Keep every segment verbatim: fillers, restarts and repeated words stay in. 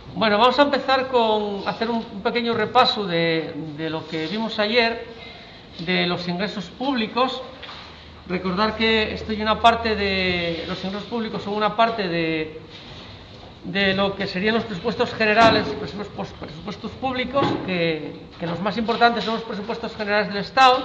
Bueno, vamos a empezar con hacer un, un pequeño repaso de, de lo que vimos ayer, de los ingresos públicos. Recordar que esto y una parte de los ingresos públicos son una parte de, de lo que serían los presupuestos generales, presupuestos, presupuestos públicos, que, que los más importantes son los presupuestos generales del Estado.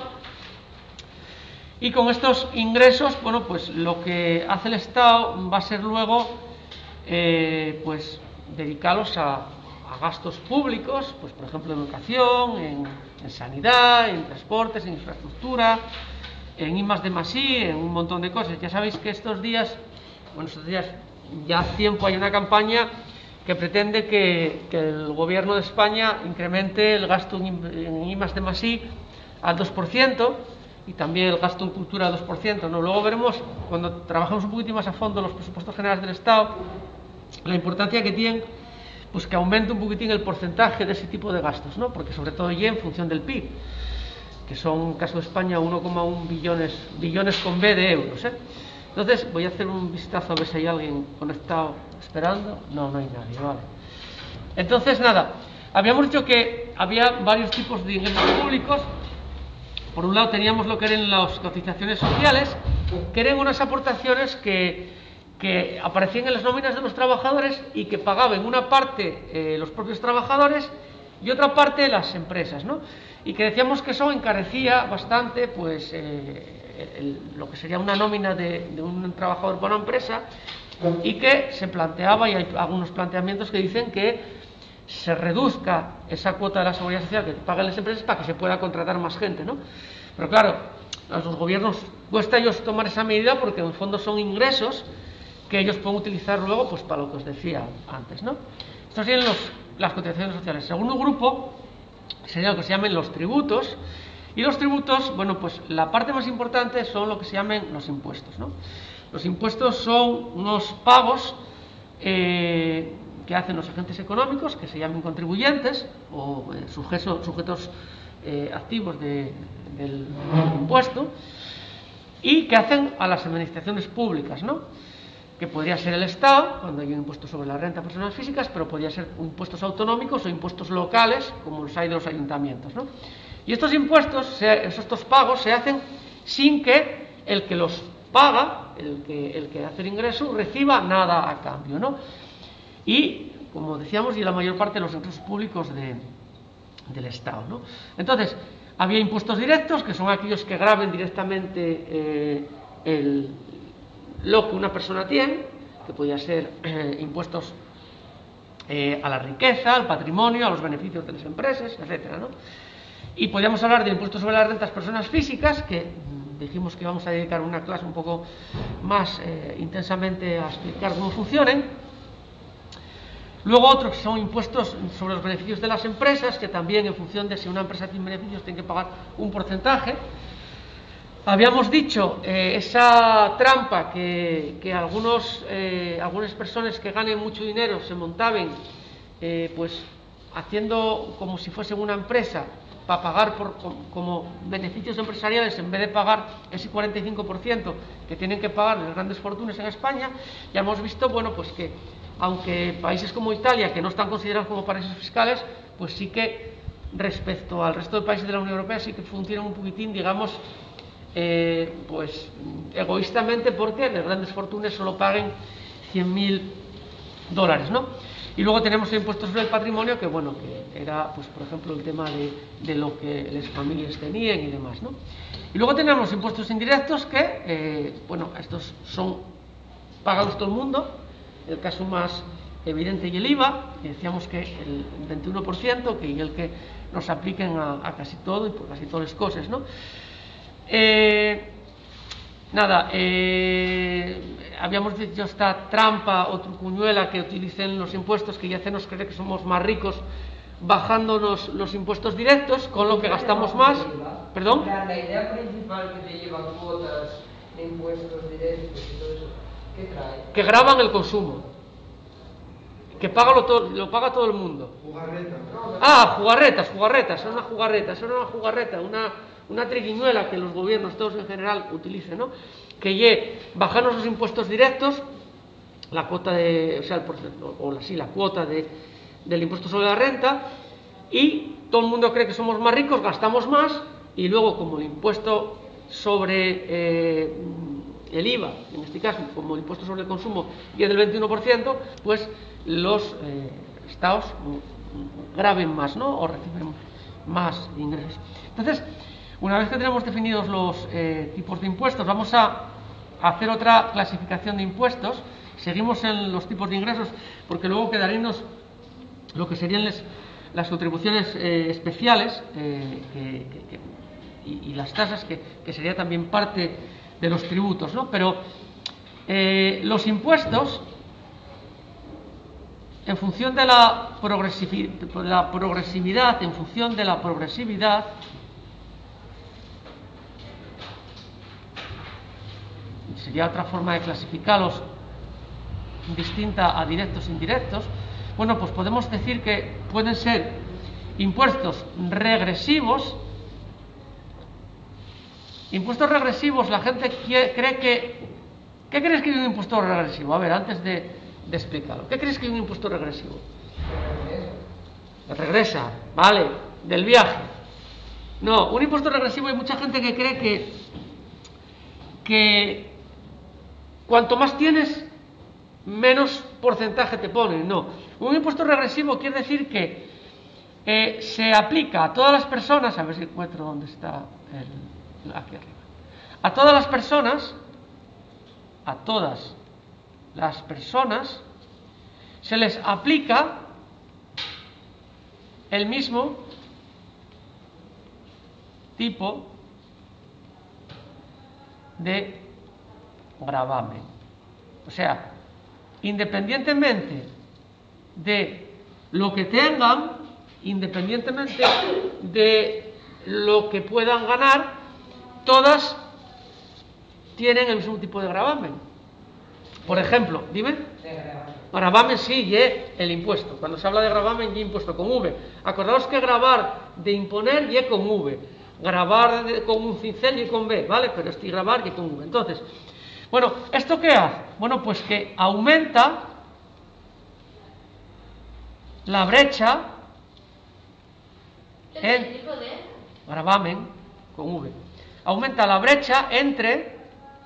Y con estos ingresos, bueno, pues lo que hace el Estado va a ser luego, eh, pues, dedicarlos a, a gastos públicos, pues por ejemplo en educación, en, en sanidad, en transportes, en infraestructura, en I más D más I, en un montón de cosas. Ya sabéis que estos días, bueno, estos días ya hace tiempo hay una campaña que pretende que, que el gobierno de España incremente el gasto en I más D más I al dos por ciento y también el gasto en cultura al dos por ciento, ¿no? Luego veremos, cuando trabajemos un poquito más a fondo los presupuestos generales del Estado, la importancia que tienen, pues que aumente un poquitín el porcentaje de ese tipo de gastos, ¿no? Porque sobre todo ya en función del P I B, que son, en caso de España, uno coma uno billones, billones con B de euros, ¿eh? Entonces voy a hacer un vistazo a ver si hay alguien conectado esperando. No, no hay nadie, vale. Entonces, nada, habíamos dicho que había varios tipos de ingresos públicos. Por un lado teníamos lo que eran las cotizaciones sociales, que eran unas aportaciones que, que aparecían en las nóminas de los trabajadores y que pagaban una parte eh, los propios trabajadores y otra parte las empresas, ¿no? Y que decíamos que eso encarecía bastante, pues, eh, el, lo que sería una nómina de, de un trabajador por una empresa, y que se planteaba, y hay algunos planteamientos que dicen que se reduzca esa cuota de la seguridad social que pagan las empresas para que se pueda contratar más gente, ¿no? Pero claro, a los gobiernos cuesta a ellos tomar esa medida porque en el fondo son ingresos que ellos pueden utilizar luego, pues, para lo que os decía antes, ¿no? Estos serían los, las cotizaciones sociales. El segundo grupo sería lo que se llaman los tributos. Y los tributos, bueno, pues la parte más importante son lo que se llaman los impuestos, ¿no? Los impuestos son unos pagos eh, que hacen los agentes económicos, que se llaman contribuyentes o eh, sujetos, sujetos eh, activos de, del, del impuesto, y que hacen a las administraciones públicas, ¿no? Que podría ser el Estado, cuando hay un impuesto sobre la renta a personas físicas, pero podría ser impuestos autonómicos o impuestos locales, como los hay de los ayuntamientos, ¿no? Y estos impuestos, se, estos pagos, se hacen sin que el que los paga, el que, el que hace el ingreso, reciba nada a cambio, ¿no? Y, como decíamos, y la mayor parte de los ingresos públicos de, del Estado, ¿no? Entonces, había impuestos directos, que son aquellos que graven directamente eh, el, lo que una persona tiene, que podía ser eh, impuestos eh, a la riqueza, al patrimonio, a los beneficios de las empresas, etcétera, ¿no? Y podíamos hablar de impuestos sobre las rentas personas físicas, que dijimos que íbamos a dedicar una clase un poco más eh, intensamente a explicar cómo funcionan. Luego otros que son impuestos sobre los beneficios de las empresas, que también en función de si una empresa tiene beneficios tiene que pagar un porcentaje. Habíamos dicho eh, esa trampa que, que algunos, eh, algunas personas que ganen mucho dinero se montaban, eh, pues haciendo como si fuesen una empresa para pagar por, como beneficios empresariales, en vez de pagar ese cuarenta y cinco por ciento que tienen que pagar las grandes fortunas en España. Ya hemos visto, bueno, pues que aunque países como Italia, que no están considerados como paraísos fiscales, pues sí que respecto al resto de países de la Unión Europea sí que funcionan un poquitín, digamos, eh, pues egoístamente, porque las grandes fortunas solo paguen cien mil dólares, ¿no? Y luego tenemos el impuesto sobre el patrimonio, que bueno, que era, pues por ejemplo, el tema de, de lo que las familias tenían y demás, ¿no? Y luego tenemos impuestos indirectos que, eh, bueno, estos son pagados todo el mundo. El caso más evidente y el I V A, que decíamos que el veintiuno por ciento, que es el que nos apliquen a, a casi todo y por casi todas las cosas, ¿no? Eh, nada, eh, habíamos dicho esta trampa o trucuñuela que utilicen los impuestos, que ya hacen creer que somos más ricos bajándonos los impuestos directos, con lo que gastamos más. ¿Perdón? La idea principal que te llevan cuotas de impuestos directos y todo eso, ¿qué trae? Que graban el consumo, que paga lo, to lo paga todo el mundo. Jugarreta. Ah, jugarretas, jugarretas, es una jugarreta, es una jugarreta, una, una triquiñuela que los gobiernos todos en general utilicen, ¿no? Que ye, bajarnos los impuestos directos, la cuota de, o sea, el porcentaje, o la, sí, la cuota de, del impuesto sobre la renta, y todo el mundo cree que somos más ricos, gastamos más, y luego como el impuesto sobre eh, el I V A, en este caso como el impuesto sobre el consumo y es del veintiuno por ciento, pues los eh, estados graben más, ¿no? O reciben más ingresos. Entonces, una vez que tenemos definidos los eh, tipos de impuestos, vamos a hacer otra clasificación de impuestos. Seguimos en los tipos de ingresos porque luego quedaríamos lo que serían les, las contribuciones eh, especiales eh, que, que, que, y, y las tasas, que, que sería también parte de los tributos, ¿no? Pero eh, los impuestos, en función de la, progresivi de la progresividad, en función de la progresividad, sería otra forma de clasificarlos distinta a directos e indirectos. Bueno, pues podemos decir que pueden ser impuestos regresivos. Impuestos regresivos, la gente cree que... ¿Qué crees que es un impuesto regresivo? A ver, antes de, de explicarlo. ¿Qué crees que es un impuesto regresivo? Regresa, vale, del viaje. No, un impuesto regresivo, hay mucha gente que cree que... que cuanto más tienes, menos porcentaje te ponen. No, un impuesto regresivo quiere decir que eh, se aplica a todas las personas, a ver si encuentro dónde está el, aquí arriba, a todas las personas, a todas las personas se les aplica el mismo tipo de gravamen. O sea, independientemente de lo que tengan, independientemente de lo que puedan ganar, todas tienen el mismo tipo de gravamen. Por ejemplo, dime. Gravamen sí, y el impuesto. Cuando se habla de gravamen, y impuesto con V. Acordaos que gravar de imponer y con V. Grabar de, con un cincel y con B, ¿vale? Pero este grabar y con V. Entonces, bueno, ¿esto qué hace? Bueno, pues que aumenta la brecha en gravamen con V. Aumenta la brecha entre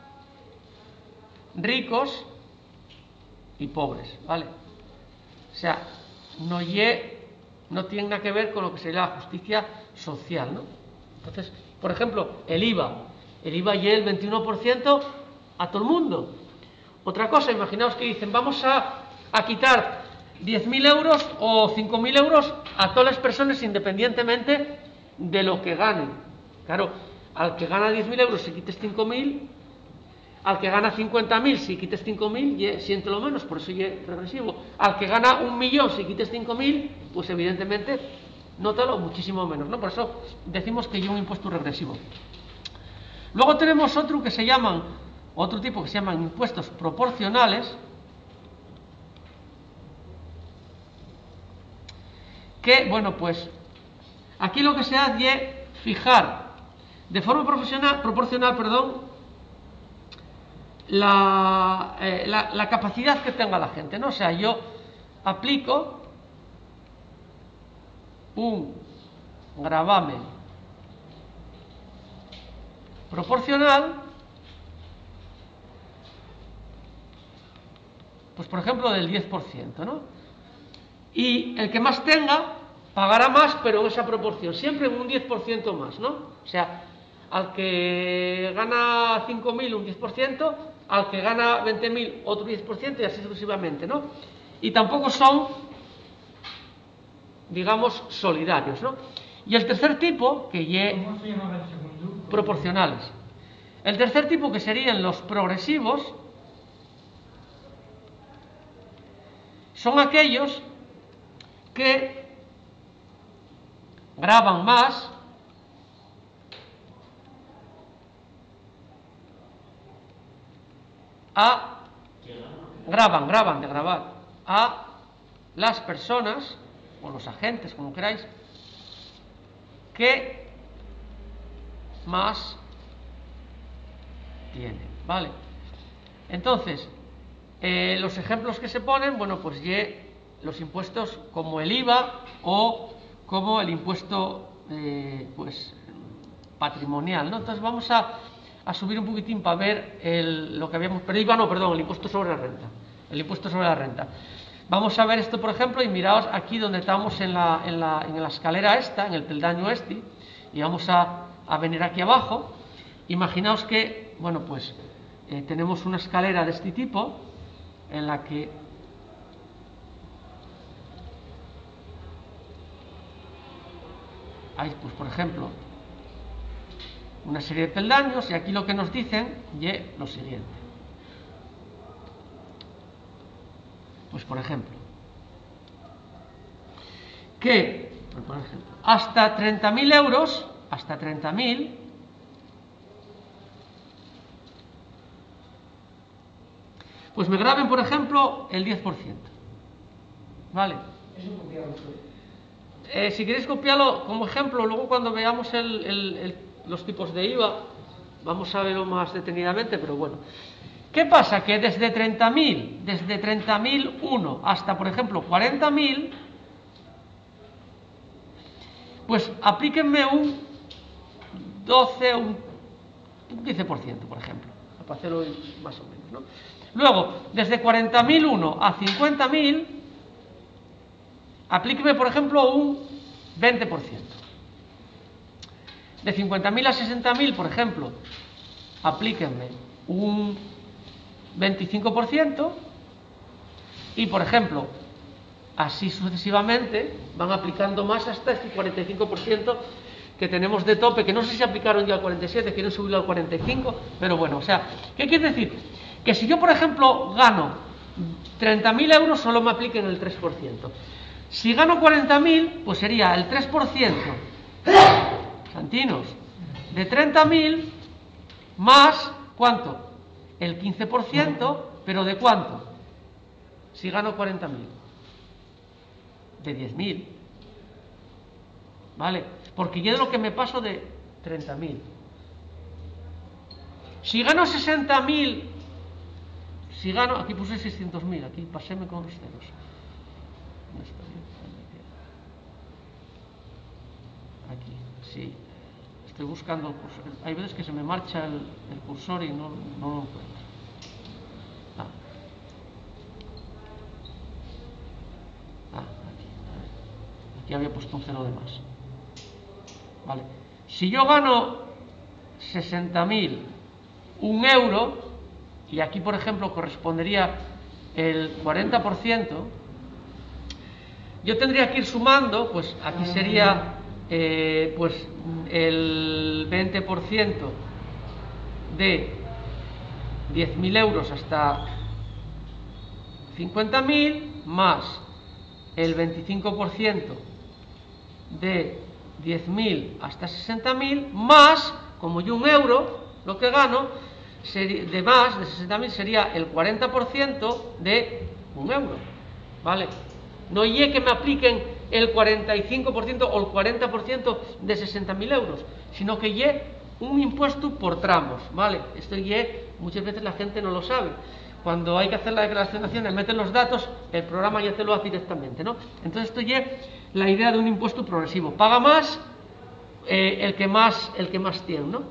ricos y pobres, ¿vale? O sea, no, ye, no tiene nada que ver con lo que sería la justicia social, ¿no? Entonces, por ejemplo, el I V A. El I V A y el veintiuno por ciento a todo el mundo. Otra cosa, imaginaos que dicen, vamos a, a quitar diez mil euros o cinco mil euros a todas las personas independientemente de lo que ganen. Claro, al que gana diez mil euros si quites cinco mil, al que gana cincuenta mil si quites cinco mil, siente lo menos, por eso es regresivo. Al que gana un millón si quites cinco mil, pues evidentemente nótalo muchísimo menos, ¿no? Por eso decimos que hay un impuesto regresivo. Luego tenemos otro que se llaman, otro tipo que se llaman impuestos proporcionales, que, bueno, pues aquí lo que se hace es fijar de forma profesional, proporcional, perdón, la, eh, la, la capacidad que tenga la gente, ¿no? O sea, yo aplico un gravamen proporcional, pues por ejemplo del diez por ciento, ¿no? Y el que más tenga pagará más, pero en esa proporción, siempre en un diez por ciento más, ¿no? O sea, al que gana cinco mil un diez por ciento, al que gana veinte mil otro diez por ciento y así sucesivamente, ¿no? Y tampoco son, digamos, solidarios, ¿no? Y el tercer tipo, que ya proporcionales. El tercer tipo, que serían los progresivos, son aquellos que graban más a graban, graban de grabar a las personas o los agentes, como queráis, que más tienen, ¿vale? Entonces, eh, los ejemplos que se ponen, bueno, pues ye los impuestos como el I V A o como el impuesto eh, pues patrimonial, ¿no? Entonces vamos a, a subir un poquitín para ver el, lo que habíamos, pero I V A no, perdón, el impuesto sobre la renta, el impuesto sobre la renta. Vamos a ver esto, por ejemplo, y miraos aquí donde estamos en la, en la, en la escalera esta, en el peldaño este, y vamos a, a venir aquí abajo. Imaginaos que, bueno, pues eh, tenemos una escalera de este tipo, en la que hay, pues por ejemplo, una serie de peldaños, y aquí lo que nos dicen es lo siguiente. Pues por ejemplo, que por ejemplo, hasta treinta mil euros, hasta treinta mil, pues me graben, por ejemplo, el diez por ciento. ¿Vale? Eso copiamos. Eh, si queréis copiarlo como ejemplo, luego cuando veamos el, el, el, los tipos de I V A, vamos a verlo más detenidamente, pero bueno. ¿Qué pasa? Que desde treinta mil, desde treinta mil uno hasta, por ejemplo, cuarenta mil, pues aplíquenme un doce, un quince por ciento, por ejemplo, para hacerlo más o menos, ¿no? Luego, desde cuarenta mil uno a cincuenta mil, aplíqueme, por ejemplo, un veinte por ciento. De cincuenta mil a sesenta mil, por ejemplo, aplíquenme un veinticinco por ciento. Y, por ejemplo, así sucesivamente, van aplicando más hasta este cuarenta y cinco por ciento que tenemos de tope, que no sé si aplicaron ya al cuarenta y siete, quieren subirlo al cuarenta y cinco, pero bueno, o sea, ¿qué quiere decir? Que si yo, por ejemplo, gano treinta mil euros, solo me apliquen el tres por ciento. Si gano cuarenta mil, pues sería el tres por ciento, santinos, de treinta mil más, ¿cuánto? El quince por ciento, pero ¿de cuánto? Si gano cuarenta mil. De diez mil. ¿Vale? Porque yo de lo que me paso de treinta mil. Si gano sesenta mil, si gano, aquí puse seiscientos mil, aquí paséme con los ceros. Aquí, sí. Estoy buscando el cursor. Hay veces que se me marcha el, el cursor y no, no lo encuentro. Ah. Ah, aquí. Aquí había puesto un cero de más. Vale. Si yo gano sesenta mil, un euro, y aquí por ejemplo correspondería el cuarenta por ciento, yo tendría que ir sumando, pues aquí sería eh, pues el veinte por ciento de diez mil euros hasta cincuenta mil, más el veinticinco por ciento de diez mil hasta sesenta mil, más, como yo un euro, lo que gano, sería, de más, de sesenta mil, sería el cuarenta por ciento de un euro, ¿vale? No ye que me apliquen el cuarenta y cinco por ciento o el cuarenta por ciento de sesenta mil euros, sino que ye un impuesto por tramos, ¿vale? Esto ye, muchas veces la gente no lo sabe. Cuando hay que hacer la declaración de Hacienda, meten los datos, el programa ya te lo hace directamente, ¿no? Entonces esto ye la idea de un impuesto progresivo. Paga más eh, el que más el que más tiene, ¿no?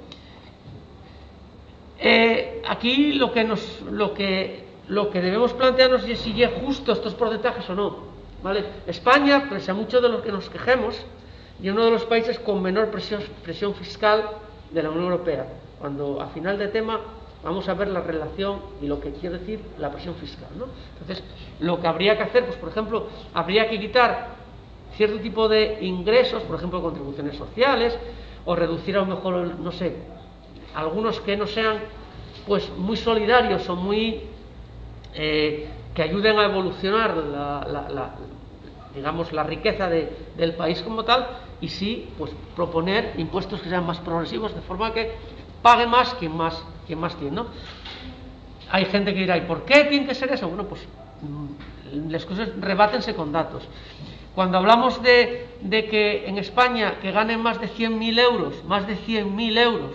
Eh, aquí lo que nos lo que lo que debemos plantearnos es si es justo estos porcentajes o no, ¿vale? España, pese a mucho de lo que nos quejemos, y uno de los países con menor presión, presión fiscal de la Unión Europea. Cuando a final de tema vamos a ver la relación y lo que quiere decir la presión fiscal, ¿no? Entonces, lo que habría que hacer, pues por ejemplo, habría que quitar cierto tipo de ingresos, por ejemplo, contribuciones sociales, o reducir a lo mejor, no sé, algunos que no sean pues muy solidarios o muy eh, que ayuden a evolucionar la, la, la, digamos la riqueza de, del país como tal, y sí pues proponer impuestos que sean más progresivos, de forma que pague más quien más quien más tiene, ¿no? Hay gente que dirá, ¿y por qué tiene que ser eso? Bueno, pues las cosas rebátense con datos. Cuando hablamos de, de que en España que ganen más de cien mil euros, más de cien mil euros,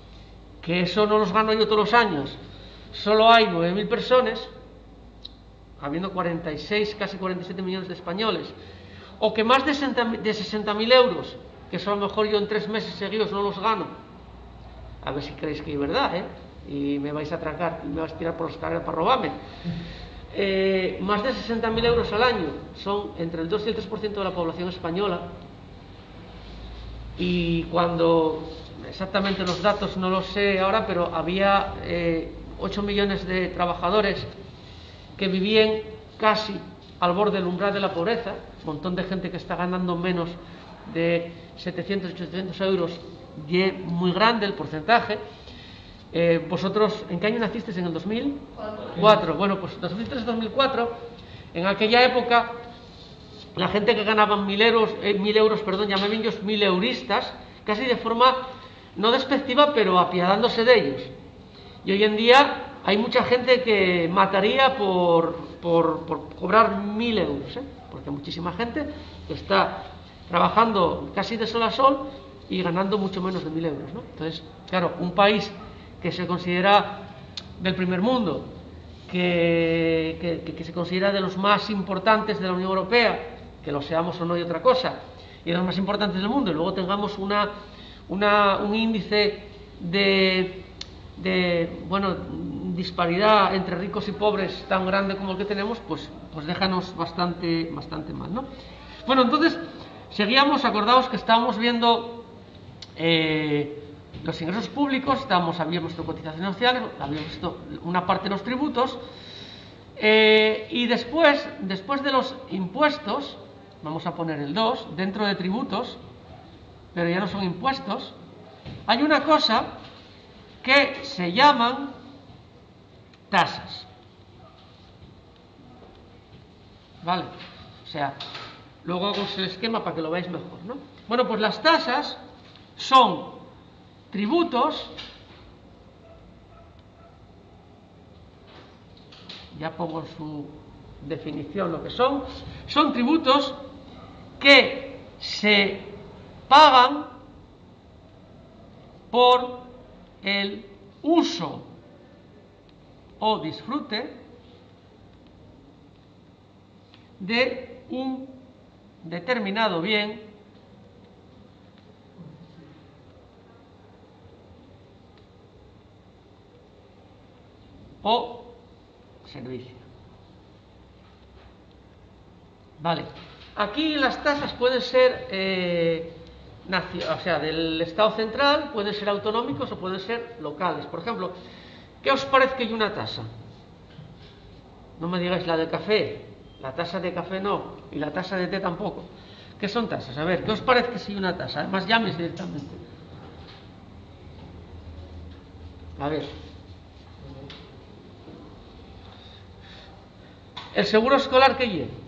que eso no los gano yo todos los años, solo hay nueve mil personas, habiendo cuarenta y seis, casi cuarenta y siete millones de españoles, o que más de sesenta mil euros, que eso a lo mejor yo en tres meses seguidos no los gano, a ver si creéis que es verdad, ¿eh? Y me vais a atracar y me vais a tirar por los escaleras para robarme. Eh, más de sesenta mil euros al año son entre el dos y el tres por ciento de la población española. Y cuando, exactamente los datos no los sé ahora, pero había eh, ocho millones de trabajadores que vivían casi al borde del umbral de la pobreza, un montón de gente que está ganando menos de setecientos, ochocientos euros, y es muy grande el porcentaje. Eh, vosotros, ¿en qué año nacisteis? ¿En el dos mil cuatro? Bueno, pues dos mil tres dos mil cuatro, en aquella época, la gente que ganaba mil euros, eh, mil euros, perdón, llamaban ellos mil euristas, casi de forma no despectiva, pero apiadándose de ellos. Y hoy en día hay mucha gente que mataría por, por, por cobrar mil euros, ¿eh? Porque muchísima gente está trabajando casi de sol a sol y ganando mucho menos de mil euros, ¿no? Entonces, claro, un país que se considera del primer mundo, que, que, que se considera de los más importantes de la Unión Europea, que lo seamos o no y otra cosa, y de los más importantes del mundo, y luego tengamos una, una, un índice de, de bueno, disparidad entre ricos y pobres tan grande como el que tenemos, pues, pues déjanos bastante, bastante mal, ¿no? Bueno, entonces, seguíamos, acordaos que estábamos viendo eh, los ingresos públicos, estábamos, habíamos visto cotizaciones sociales, habíamos visto una parte de los tributos, eh, y después, después de los impuestos, vamos a poner el dos, dentro de tributos, pero ya no son impuestos, hay una cosa que se llaman tasas. ¿Vale? O sea, luego hago el esquema para que lo veáis mejor, ¿no? Bueno, pues las tasas son tributos, ya pongo su definición lo que son, son tributos que se pagan por el uso o disfrute de un determinado bien o servicio. Vale. Aquí las tasas pueden ser eh, o sea, del Estado central, pueden ser autonómicos o pueden ser locales. Por ejemplo, ¿qué os parece que hay una tasa? No me digáis la de café, la tasa de café no, y la tasa de té tampoco. ¿Qué son tasas? A ver, ¿qué os parece que si hay una tasa? Además, llames directamente. A ver. ¿El seguro escolar qué lleva?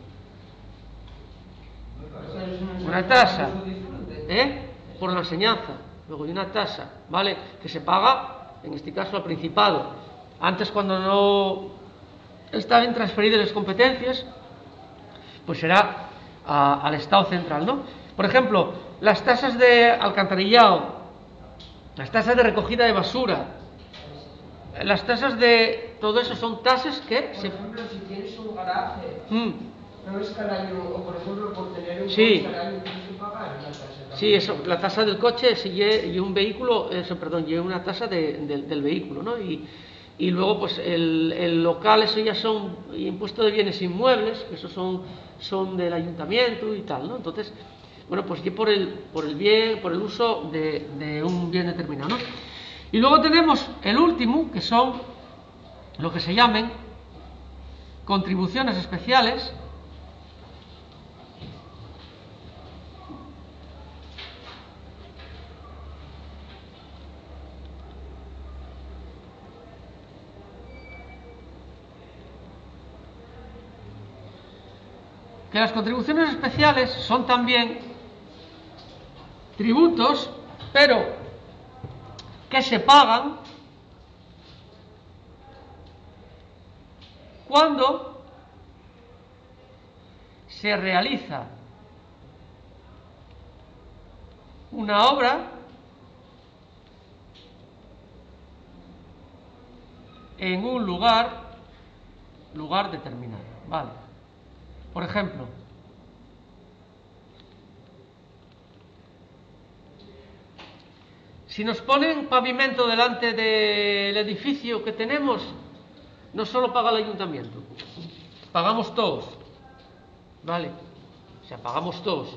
Una tasa, ¿eh? Por la enseñanza. Luego hay una tasa, ¿vale? Que se paga, en este caso, al Principado. Antes, cuando no estaban transferidas las competencias, pues será a, al Estado central, ¿no? Por ejemplo, las tasas de alcantarillado, las tasas de recogida de basura, las tasas de todo eso son tasas que por se... ejemplo, si tienes un garaje, mm. no es cada año, o por ejemplo, por tener un sí. coche cada año tienes que pagar una tasa. Sí, eso, la tasa del coche, si lleva un vehículo, eso, perdón, lleva una tasa de, de, del vehículo, ¿no? Y, y luego, pues, el, el local, eso ya son impuestos de bienes inmuebles, que esos son, son del ayuntamiento y tal, ¿no? Entonces, bueno, pues ya por el, por el bien, por el uso de, de un bien determinado, ¿no? Y luego tenemos el último, que son lo que se llaman contribuciones especiales, que las contribuciones especiales son también tributos, pero que se pagan cuando se realiza una obra en un lugar, lugar determinado. Vale. Por ejemplo, si nos ponen pavimento delante del edificio que tenemos, no solo paga el ayuntamiento, pagamos todos, ¿vale? O sea, pagamos todos.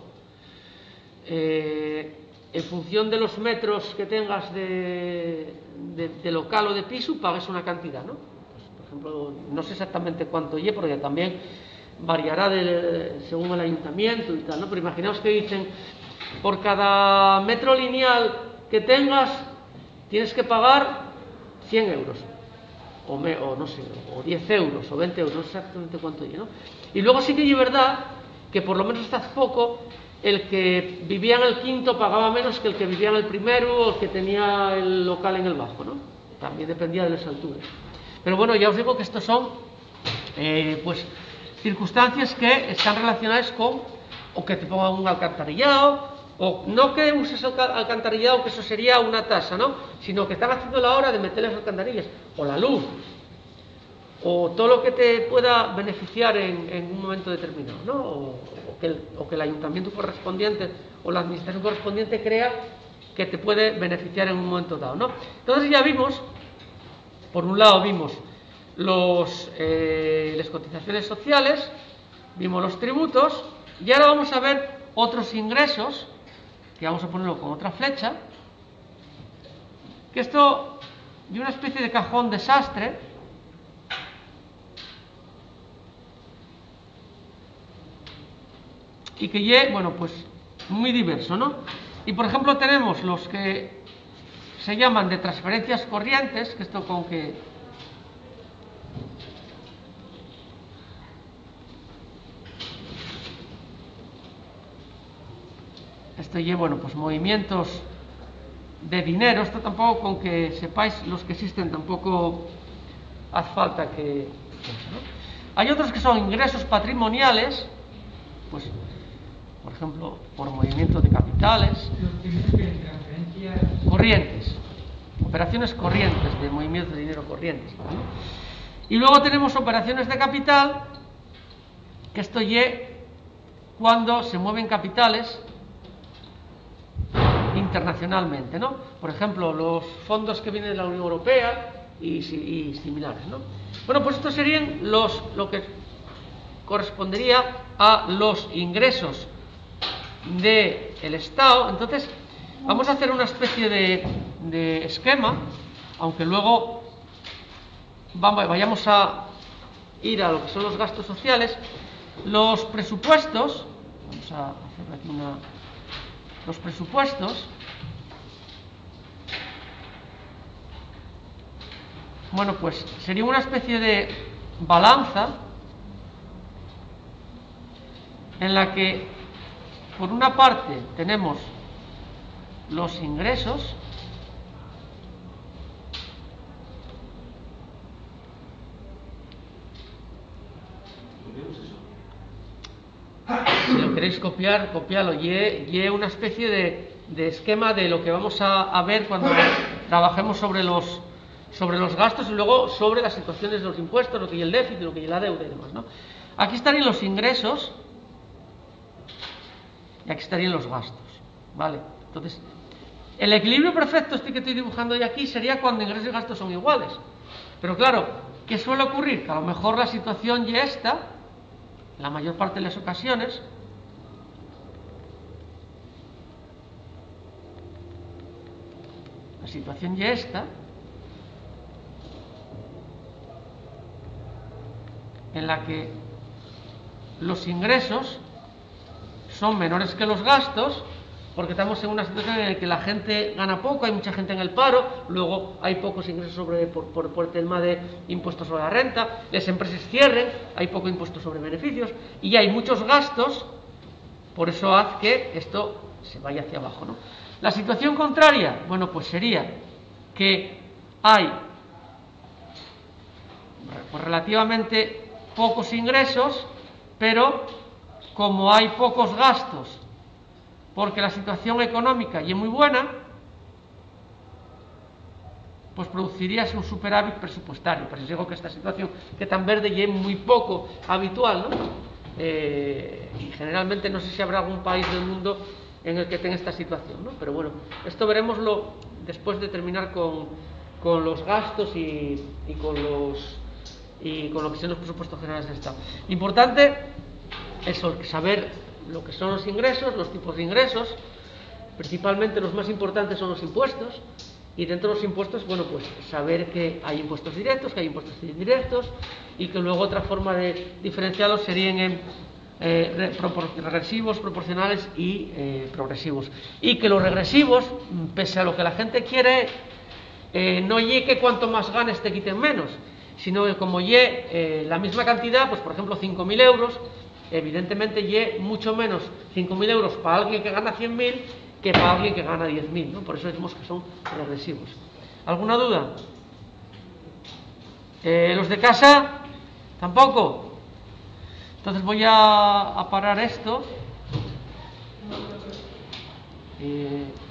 Eh, en función de los metros que tengas de, de, de local o de piso, pagues una cantidad, ¿no? Pues, por ejemplo, no sé exactamente cuánto lleve, porque también variará de, según el ayuntamiento y tal, ¿no? Pero imaginaos que dicen, por cada metro lineal que tengas, tienes que pagar cien euros, o, me, o no sé, o diez euros, o veinte euros, no sé exactamente cuánto lleve, ¿no? Y luego sí que es verdad que por lo menos hasta hace poco el que vivía en el quinto pagaba menos que el que vivía en el primero o el que tenía el local en el bajo, ¿no? También dependía de las alturas. Pero bueno, ya os digo que estos son eh, pues circunstancias que están relacionadas con o que te pongan un alcantarillado, o no que uses el alcantarillado, que eso sería una tasa, ¿no? Sino que están haciendo la hora de meter las alcantarillas, o la luz, o todo lo que te pueda beneficiar en, en un momento determinado, ¿no? O, o, que el, o que el ayuntamiento correspondiente o la administración correspondiente crea que te puede beneficiar en un momento dado, ¿no? Entonces ya vimos, por un lado vimos los, eh, las cotizaciones sociales, vimos los tributos, y ahora vamos a ver otros ingresos, que vamos a ponerlo con otra flecha, que esto es una especie de cajón desastre. Y que es, bueno, pues muy diverso, ¿no? Y por ejemplo tenemos los que se llaman de transferencias corrientes, que esto con que esto lleva, bueno, pues movimientos de dinero. Esto tampoco, con que sepáis los que existen, tampoco hace falta que, ¿no? Hay otros que son ingresos patrimoniales, pues por ejemplo, por movimiento de capitales. Corrientes. Operaciones corrientes, de movimiento de dinero corrientes, ¿no? Y luego tenemos operaciones de capital, que esto es cuando se mueven capitales internacionalmente, ¿no? Por ejemplo, los fondos que vienen de la Unión Europea y, y similares, ¿no? Bueno, pues estos serían los, lo que correspondería a los ingresos del Estado. Entonces vamos a hacer una especie de, de esquema, aunque luego vamos, vayamos a ir a lo que son los gastos sociales. Los presupuestos, vamos a hacer aquí una, los presupuestos, bueno, pues sería una especie de balanza en la que por una parte tenemos los ingresos si lo queréis copiar, copiarlo, y es una especie de, de esquema de lo que vamos a, a ver cuando trabajemos sobre los sobre los gastos y luego sobre las situaciones de los impuestos, lo que hay el déficit, lo que hay la deuda y demás, ¿no? Aquí estarían los ingresos y aquí estarían los gastos, ¿vale? Entonces, el equilibrio perfecto, este que estoy dibujando hoy aquí, sería cuando ingresos y gastos son iguales. Pero claro, ¿qué suele ocurrir? Que a lo mejor la situación ya está, la mayor parte de las ocasiones, la situación ya está, en la que los ingresos son menores que los gastos, porque estamos en una situación en la que la gente gana poco, hay mucha gente en el paro, luego hay pocos ingresos sobre, por, por, por el tema de impuestos sobre la renta, las empresas cierren, hay poco impuesto sobre beneficios y hay muchos gastos, por eso hace que esto se vaya hacia abajo, ¿no? La situación contraria, bueno, pues sería que hay pues relativamente pocos ingresos, pero como hay pocos gastos, porque la situación económica ya es muy buena, pues pues produciríase un superávit presupuestario. Por eso digo que esta situación que tan verde ya es muy poco habitual, ¿no? Eh, y generalmente no sé si habrá algún país del mundo en el que tenga esta situación, ¿no? Pero bueno, esto veremoslo después de terminar con, con los gastos y, y con los y con lo que son los presupuestos generales del Estado. Importante eso, saber lo que son los ingresos, los tipos de ingresos. Principalmente los más importantes son los impuestos, y dentro de los impuestos, bueno, pues saber que hay impuestos directos, que hay impuestos indirectos, y que luego otra forma de diferenciarlos serían en eh, regresivos, proporcionales y eh, progresivos. Y que los regresivos, pese a lo que la gente quiere, eh, no ye que cuanto más ganes te quiten menos, sino que como ye eh, la misma cantidad, pues por ejemplo cinco mil euros, evidentemente ye mucho menos cinco mil euros para alguien que gana cien mil que para alguien que gana diez mil, ¿no? Por eso decimos que son progresivos. ¿Alguna duda? Eh, ¿Los de casa? ¿Tampoco? Entonces voy a, a parar esto. Eh,